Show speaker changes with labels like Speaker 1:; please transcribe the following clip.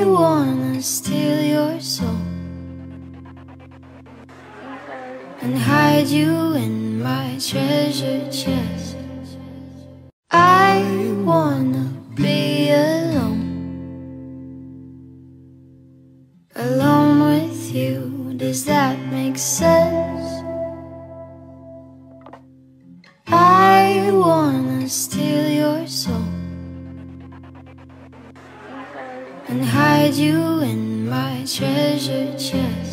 Speaker 1: wanna steal your soul and hide you in my treasure chest. I wanna be alone, alone with you. Does that make sense? I wanna steal your soul and hide you in my treasure chest.